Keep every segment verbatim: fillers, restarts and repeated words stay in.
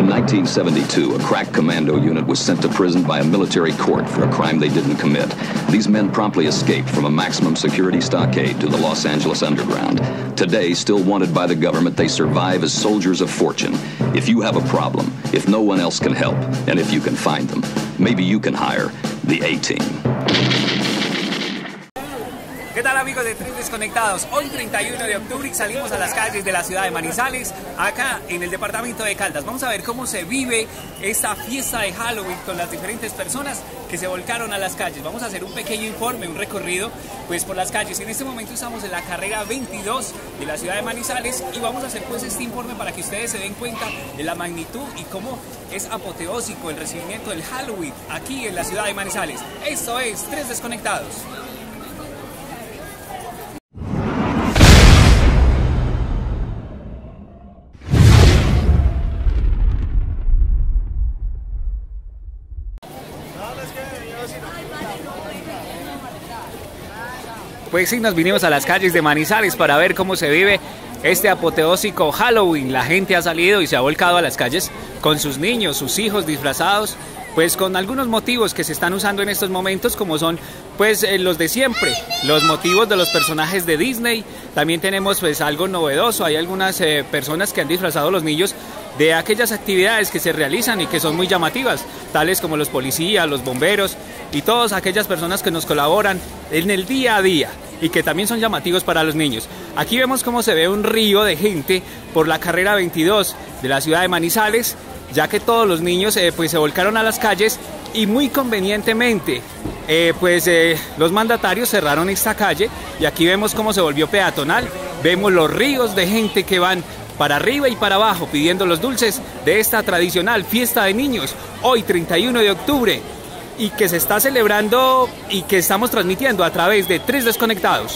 In nineteen seventy-two, a crack commando unit was sent to prison by a military court for a crime they didn't commit. These men promptly escaped from a maximum security stockade to the Los Angeles underground. Today, still wanted by the government, they survive as soldiers of fortune. If you have a problem, if no one else can help, and if you can find them, maybe you can hire the A-Team. ¿Qué tal, amigos de Tres Desconectados? Hoy treinta y uno de octubre salimos a las calles de la ciudad de Manizales, acá en el departamento de Caldas. Vamos a ver cómo se vive esta fiesta de Halloween con las diferentes personas que se volcaron a las calles. Vamos a hacer un pequeño informe, un recorrido pues por las calles. En este momento estamos en la carrera veintidós de la ciudad de Manizales y vamos a hacer pues este informe para que ustedes se den cuenta de la magnitud y cómo es apoteósico el recibimiento del Halloween aquí en la ciudad de Manizales. Esto es Tres Desconectados. Pues sí, nos vinimos a las calles de Manizales para ver cómo se vive este apoteósico Halloween. La gente ha salido y se ha volcado a las calles con sus niños, sus hijos disfrazados, pues con algunos motivos que se están usando en estos momentos, como son pues eh, los de siempre, los motivos de los personajes de Disney. También tenemos pues algo novedoso, hay algunas eh, personas que han disfrazado a los niños de aquellas actividades que se realizan y que son muy llamativas, tales como los policías, los bomberos y todas aquellas personas que nos colaboran en el día a día y que también son llamativos para los niños. Aquí vemos cómo se ve un río de gente por la carrera veintidós de la ciudad de Manizales, ya que todos los niños eh, pues se volcaron a las calles y muy convenientemente eh, pues eh, los mandatarios cerraron esta calle y aquí vemos cómo se volvió peatonal. Vemos los ríos de gente que van para arriba y para abajo pidiendo los dulces de esta tradicional fiesta de niños hoy treinta y uno de octubre y que se está celebrando y que estamos transmitiendo a través de Tres Desconectados.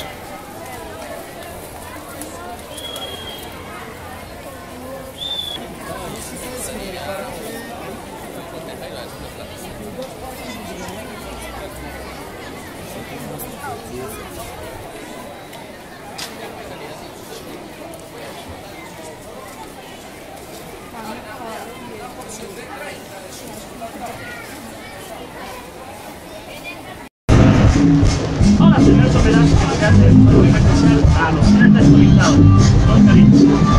Hola, señor Soberano, acá hace un saludo especial a los Tres Desconectados. Con cariño.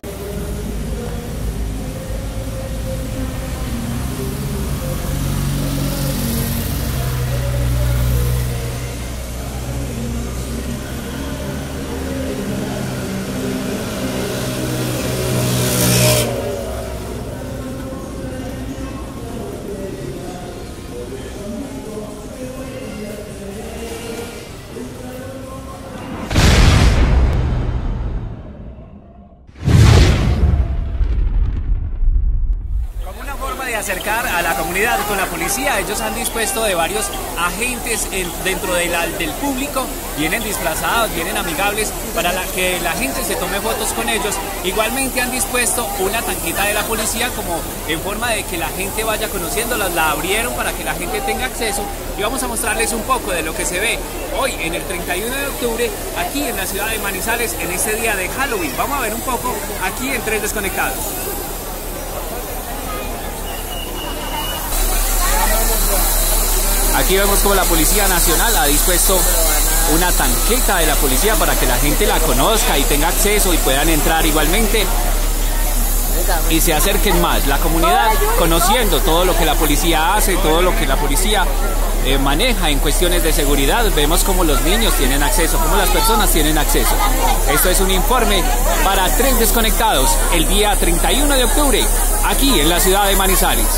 Acercar a la comunidad con la policía. Ellos han dispuesto de varios agentes en, dentro de la, del público, vienen disfrazados, vienen amigables para la, que la gente se tome fotos con ellos. Igualmente han dispuesto una tanquita de la policía como en forma de que la gente vaya conociéndolas, la abrieron para que la gente tenga acceso y vamos a mostrarles un poco de lo que se ve hoy en el treinta y uno de octubre aquí en la ciudad de Manizales en este día de Halloween. Vamos a ver un poco aquí en Tres Desconectados. Aquí vemos como la Policía Nacional ha dispuesto una tanqueta de la policía para que la gente la conozca y tenga acceso y puedan entrar igualmente y se acerquen más. La comunidad conociendo todo lo que la policía hace, todo lo que la policía eh, maneja en cuestiones de seguridad. Vemos cómo los niños tienen acceso, cómo las personas tienen acceso. Esto es un informe para Tres Desconectados el día treinta y uno de octubre aquí en la ciudad de Manizales.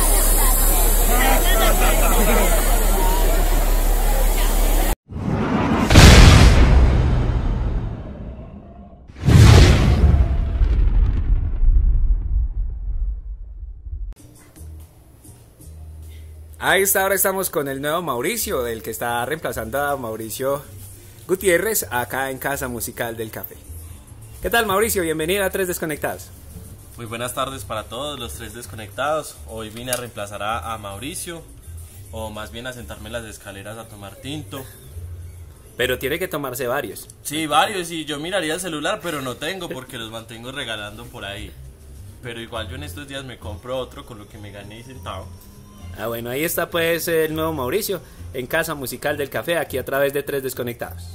A esta hora estamos con el nuevo Mauricio, el que está reemplazando a Mauricio Gutiérrez acá en Casa Musical del Café. ¿Qué tal, Mauricio? Bienvenido a Tres Desconectados. Muy buenas tardes para todos los Tres Desconectados. Hoy vine a reemplazar a, a Mauricio, o más bien a sentarme en las escaleras a tomar tinto. Pero tiene que tomarse varios. Sí, varios, y yo miraría el celular, pero no tengo porque los mantengo regalando por ahí. pero igual yo en estos días me compro otro con lo que me gané centavo. Ah, bueno, ahí está pues el nuevo Mauricio en Casa Musical del Café, aquí a través de Tres Desconectados.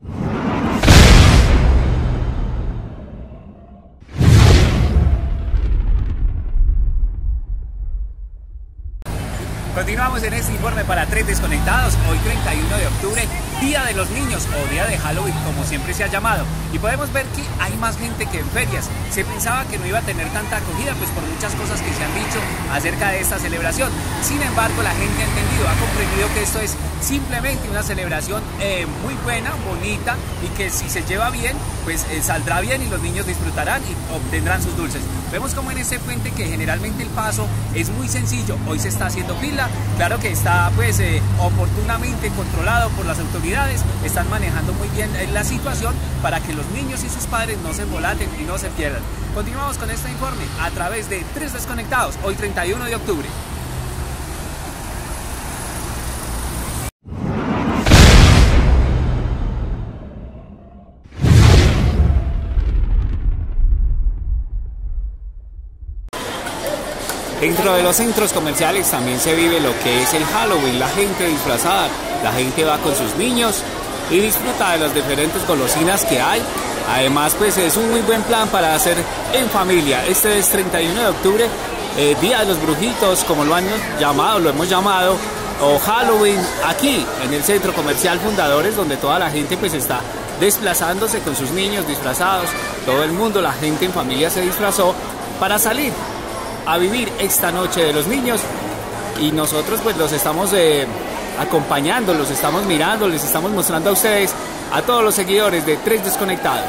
Continuamos en este informe para Tres Desconectados, hoy treinta y uno de octubre, Día de los Niños o Día de Halloween, como siempre se ha llamado. Y podemos ver que hay más gente que en ferias. Se pensaba que no iba a tener tanta acogida, pues por muchas cosas que se han dicho acerca de esta celebración. Sin embargo, la gente ha entendido, ha comprendido que esto es simplemente una celebración eh, muy buena, bonita, y que si se lleva bien, pues eh, saldrá bien y los niños disfrutarán y obtendrán sus dulces. Vemos como en este puente que generalmente el paso es muy sencillo, hoy se está haciendo fila. Claro que está pues eh, oportunamente controlado por las autoridades, están manejando muy bien eh, la situación para que los niños y sus padres no se embolaten y no se pierdan. Continuamos con este informe a través de Tres Desconectados, hoy treinta y uno de octubre. Dentro de los centros comerciales también se vive lo que es el Halloween, la gente disfrazada, la gente va con sus niños y disfruta de las diferentes golosinas que hay. Además, pues es un muy buen plan para hacer en familia. Este es treinta y uno de octubre, eh, Día de los Brujitos, como lo han llamado, lo hemos llamado, o Halloween, aquí en el Centro Comercial Fundadores, donde toda la gente pues está desplazándose con sus niños disfrazados. Todo el mundo, la gente en familia se disfrazó para salir a vivir esta noche de los niños, y nosotros pues los estamos eh, acompañando, los estamos mirando, les estamos mostrando a ustedes, a todos los seguidores de Tres Desconectados.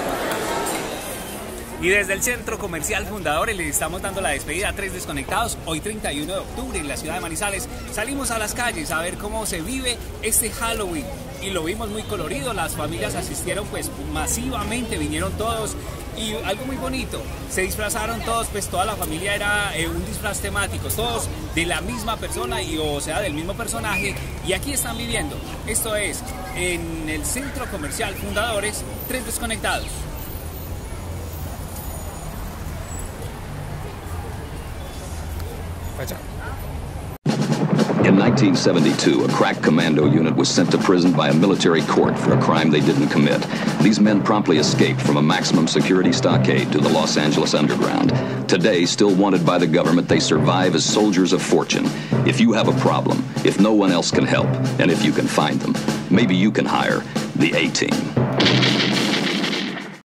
Y desde el Centro Comercial Fundadores les estamos dando la despedida a Tres Desconectados, hoy treinta y uno de octubre en la ciudad de Manizales. Salimos a las calles a ver cómo se vive este Halloween y lo vimos muy colorido, las familias asistieron pues masivamente, vinieron todos. Y algo muy bonito, se disfrazaron todos, pues toda la familia era eh, un disfraz temático, todos de la misma persona, y o sea, del mismo personaje, y aquí están viviendo. Esto es en el Centro Comercial Fundadores, Tres Desconectados. Vaya. In nineteen seventy-two, a crack commando unit was sent to prison by a military court for a crime they didn't commit. These men promptly escaped from a maximum security stockade to the Los Angeles underground. Today, still wanted by the government, they survive as soldiers of fortune. If you have a problem, if no one else can help, and if you can find them, maybe you can hire the A-Team.